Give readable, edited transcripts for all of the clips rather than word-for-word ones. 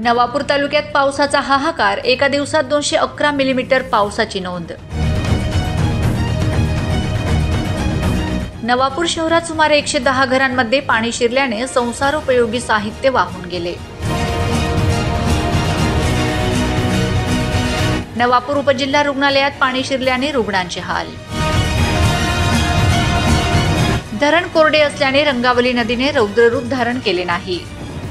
नवापूर तालुक्यात पावसाचा हाहाकार, एका दिवसात 211 मिलीमीटर पावसाची नोंद। नवापूर शहरात सुमारे 110 घरांमध्ये पाणी शिरल्याने संसारोपयोगी साहित्य वाहून गेले। नवापूर उपजिल्हा रुग्णालयात पाणी शिरल्याने रुग्णांचे हाल। धरण कोरडे असल्याने रंगावली नदीने रौद्ररूप धारण केले नाही।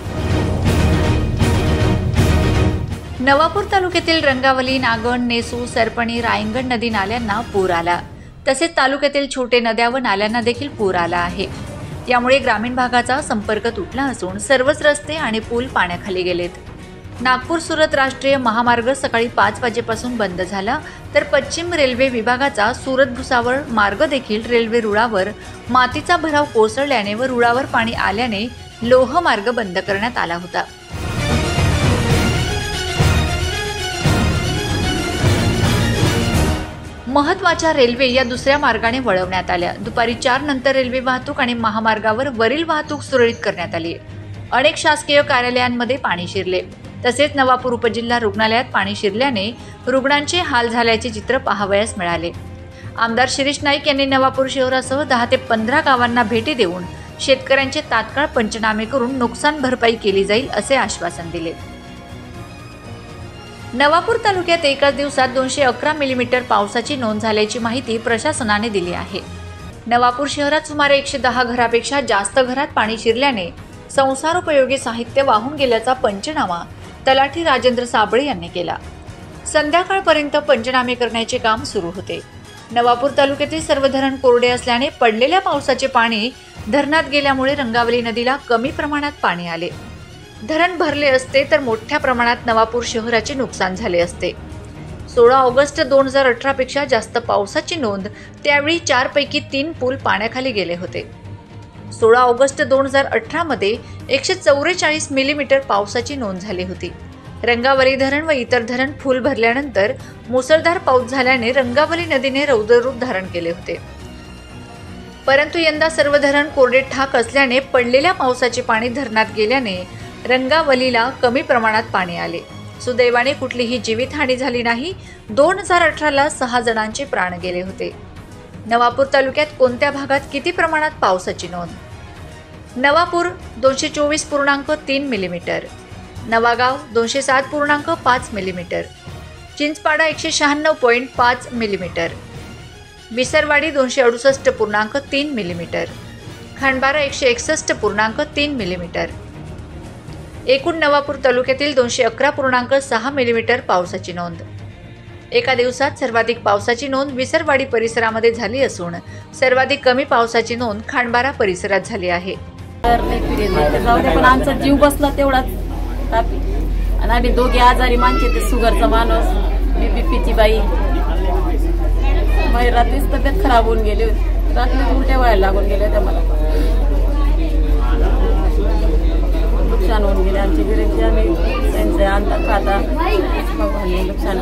नवापूर तालुक्यातील रंगावली, नागण, नेसू, सरपणी, रायंगण नदी नाल्यांना पूर आला। तसेच तालुक्यातील छोटे नद्या व नाल्यांना देखील पूर आला आहे। यामुळे ग्रामीण भागाचा संपर्क तुटला असून सर्वच रस्ते आणि पूल पाण्याखाली गेलेत। नागपूर सुरत राष्ट्रीय महामार्ग सकाळी 5 वाजेपासून बंद झाला, तर पश्चिम रेल्वे विभागाचा सुरत भुसावळ मार्ग देखील रेल्वे रुळावर मातीचा भराव कोसळल्याने व रुळावर पाणी आल्याने लोह मार्ग बंद करण्यात आला होता। महत्त्वाच्या रेल्वे या दुसऱ्या मार्गाने वळवण्यात आल्या। दुपारी 4 नंतर रेल्वे वाहतूक आणि महामार्गावर वरील वाहतूक सुरळीत करण्यात आली। अनेक शासकीय कार्यालयांमध्ये पाणी शिरले। तसेच नवापूर उपजिल्हा रुग्णालयात पाणी शिरल्याने रुग्णांचे हाल झाल्याचे चित्र पाहावयास मिळाले। आमदार शिरीष नाईक यांनी नवापूर शहरासह 10 ते 15 गावांना भेटी देऊन शेतकऱ्यांचे तात्काळ पंचनामे करून नुकसान भरपाई केली जाईल असे आश्वासन दिले। नवापूर तालुक्यात एकाच दिवसात 211 मिलीमीटर पावसाची नोंद झाल्याची माहिती प्रशासनाने दिली आहे। नवापूर शहरात सुमारे 110 घरापेक्षा जास्त घरात पाणी शिरल्याने संसारोपयोगी साहित्य वाहून गेल्याचा पंचनामा तलाठी राजेंद्र साबळे यांनी केला। संध्याकाळपर्यंत पंचनामे करण्याचे काम सुरू होते। नवापूर तालुक्यातील सर्व धरण कोरडे असल्याने पडलेल्या पावसाचे पाणी धरणात गेल्यामुळे रंगावली नदीला कमी प्रमाणात पाणी आले। धरण भरले असते तर मोठ्या प्रमाणात नवापूर शहराचे नुकसान झाले असते। 16 ऑगस्ट 2018 पेक्षा जास्त पावसाची नोंद, त्यावेळी 4 पैकी 3 पूल पाण्याखाली गेले होते। 16 ऑगस्ट 2018 मध्ये 144 मिलीमीटर पावसाची नोंद झाली होती। रंगावली धरण व इतर धरण फुल भरल्यानंतर मुसळधार पाऊस झाल्याने रंगावली नदीने रौद्ररूप धारण केले होते। परंतु यंदा सर्व धरण कोरडे ठाक असल्याने पडलेल्या पावसाचे पाणी धरणात गेल्याने रंगावलीला कमी प्रमाणात पाणी आले। सुदैवाने कुठलीही जीवितहानी झाली नाही। 2018ला 6 जणांचे प्राण गेले होते। नवापूर तालुक्यात कोणत्या भागात किती प्रमाणात पावसाची नोंद? Navapur 224.3 millimetre, Navagaon 207.5 millimetre, Chinchpada 196.5 millimetre, Visarwadi 268.3 millimetre, Khandbara 161.3 millimetre. एकूण नवापूर तालुक्यातील 211.6 मिलीमीटर पावसाची नोंद। एका दिवसात सर्वाधिक पावसाची नोंद विसरवाडी परिसरामध्ये झाली असून सर्वाधिक कमी पावसाची नोंद खांडबारा परिसरात झाली आहे। पण आमचा जीव बसला तेवढाच आणि आम्ही दोघे आजारी माणसे, ते शुगरचा माणूस, मी बीपीची बाई। माझी रात्रीच तब्येत खराब होऊन गेली होती, रात्री उलट्या व्हायला लागून गेल्या होत्या मला। नुकसान होऊन गेले आमची गिऱ्हाईक, आम्ही त्यांचे आणता खाता नुकसान।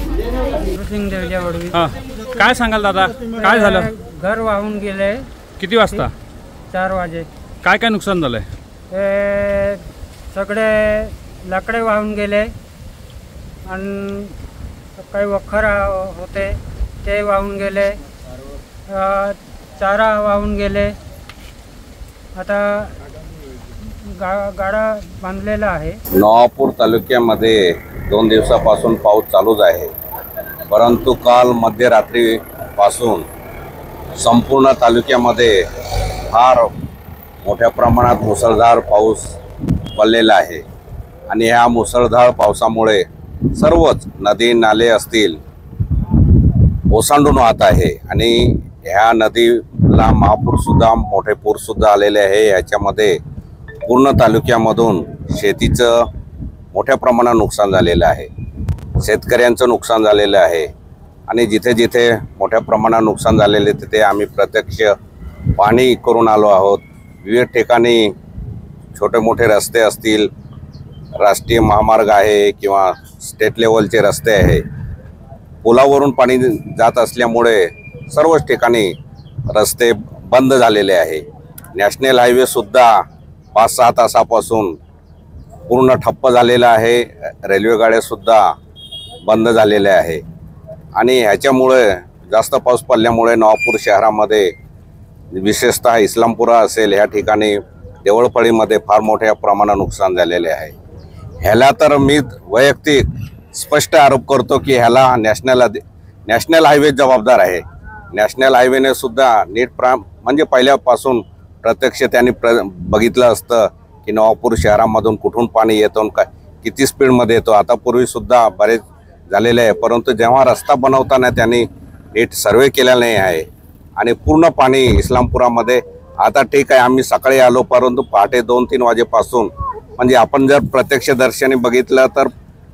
काय सांगाल दादा, काय झालं? घर वाहून गेले। किती वाजता? 4 वाजे। काय काय नुकसान झालंय? सगळे लाकडे वाहून गेले आणि काही वखर होते ते वाहून गेले, चारा वाहून गेले। आता गाडा बांधलेला आहे। नवापूर तालुक्यामध्ये 2 दिवसापासून पाऊस चालूच आहे, परंतु काल मध्यरात्रीपासून संपूर्ण तालुक्यामध्ये फार मोठ्या प्रमाणात मुसळधार पाऊस पडलेला आहे आणि ह्या मुसळधार पावसामुळे सर्वच नदी नाले असतील ओसांडून वाहत आहे आणि ह्या नदीला महापूरसुद्धा, मोठे पूरसुद्धा आलेले आहे। याच्यामध्ये पूर्ण तालुक्यामधून शेतीचं मोठ्या प्रमाणात नुकसान झालेलं आहे, शेतकऱ्यांचं नुकसान झालेलं आहे आणि जिथे जिथे मोठ्या प्रमाणात नुकसान झालेले तिथे आम्ही प्रत्यक्ष पाहणी करून आलो आहोत। विविध ठिकाणी छोटे मोठे रस्ते असतील, राष्ट्रीय महामार्ग आहे किंवा स्टेट लेवलचे रस्ते आहे, पुलावरून पाणी जात असल्यामुळे सर्वच ठिकाणी रस्ते बंद झालेले आहे। नॅशनल हायवे सुद्धा 5-6 तासापासून पूर्ण ठप्प झालेला आहे, रेल्वे गाड्यासुद्धा बंद झालेल्या आहे आणि ह्याच्यामुळे जास्त पाऊस पडल्यामुळे नवापूर शहरामध्ये विशेषतः इस्लामपुरा असेल ह्या ठिकाणी देवळपळीमध्ये फार मोठ्या प्रमाणात नुकसान झालेले आहे। ह्याला तर मी वैयक्तिक स्पष्ट आरोप करतो की ह्याला नॅशनल हायवे जबाबदार आहे। नॅशनल हायवेने सुद्धा म्हणजे पहिल्यापासून प्रत्यक्ष त्यांनी बघितलं असतं की नवापूर शहरामधून कुठून पाणी येतो, किती स्पीडमध्ये येतो। आता पूर्वीसुद्धा बरेच झालेले आहे, परंतु जेव्हा रस्ता बनवताना त्यांनी नीट सर्वे केलेला नाही आहे आणि पूर्ण पाणी इस्लामपुरामध्ये आता ठीक आहे आम्ही सकाळी आलो, परंतु पहाटे 2-3 वाजेपासून म्हणजे आपण जर प्रत्यक्षदर्शनी बघितलं तर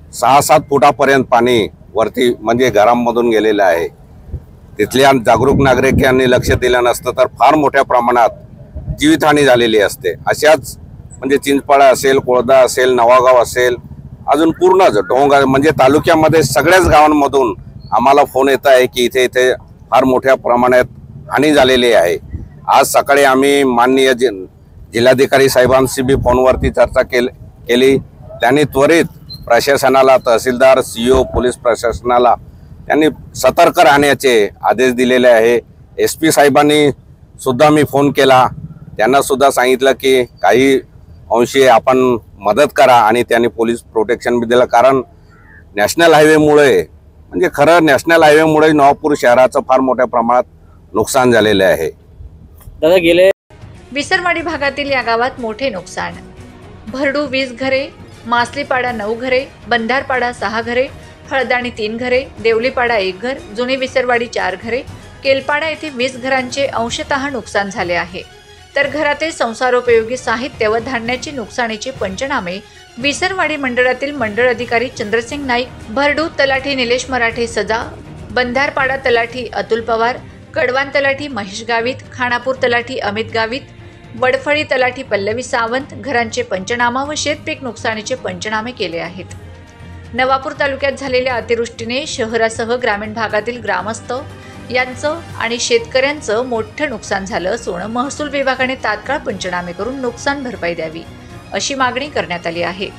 6-7 फुटापर्यंत पाणी वरती म्हणजे घरांमधून गेलेलं आहे। तिथल्या जागरूक नागरिकांनी लक्ष दिलं नसतं तर फार मोठ्या प्रमाणात जीवितहानी झालेली असते। अशाच म्हणजे चिंचपाडा असेल, कोळदा असेल, नवागाव असेल, अजून पूर्णच डोंगर म्हणजे तालुक्यामध्ये सगळ्याच गावांमधून आम्हाला फोन येत आहे की इथे फार मोठ्या प्रमाणात हानी झालेली आहे। आज सकाळी आम्ही माननीय जिल्हाधिकारी साहेबांशी बी फोनवरती चर्चा केली। त्यांनी त्वरित प्रशासनाला, तहसीलदार, CO, पोलीस प्रशासनाला त्यांनी सतर्क राहण्याचे आदेश दिलेले आहे। SP साहेबांनी सुद्धा मी फोन केला, त्यांना सुद्धा सांगितलं की काही अंशी आपण मदत करा आणि त्यांनी पोलीस प्रोटेक्शन बी दिलं, कारण नॅशनल हायवेमुळे म्हणजे खरं नॅशनल हायवेमुळे नवापूर शहराचं फार मोठ्या प्रमाणात नुकसान झालेले आहे। दादा गेले विसरवाडी भागातील या गावात मोठे नुकसान। भरडू 20 घरे, मासलीपाडा 9 घरे, बंधारपाडा 6 घरे, हळदाणी 3 घरे, देवलीपाडा 1 घर, जुनी विसरवाडी 4 घरे, केलपाडा येथे 20 घरांचे अंशतः नुकसान झाले आहे। तर घरातील संसारोपयोगी साहित्य व धान्याची नुकसानीचे पंचनामे विसरवाडी मंडळातील मंडळ अधिकारी चंद्रसिंग नाईक, भरडू तलाठी निलेश मराठे सजा, बंधारपाडा तलाठी अतुल पवार, कडवान तलाठी महेश गावित, खानापूर तलाठी अमित गावित, वडफळी तलाठी पल्लवी सावंत घरांचे पंचनामा व शेतपीक नुकसानीचे पंचनामे केले आहेत। नवापूर तालुक्यात झालेल्या अतिवृष्टीने शहरासह ग्रामीण भागातील ग्रामस्थ यांचं आणि शेतकऱ्यांचं मोठं नुकसान झालं असून महसूल विभागाने तात्काळ पंचनामे करून नुकसान भरपाई द्यावी अशी मागणी करण्यात आली आहे।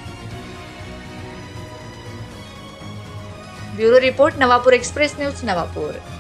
Bureau report, Navapur express news, Navapur.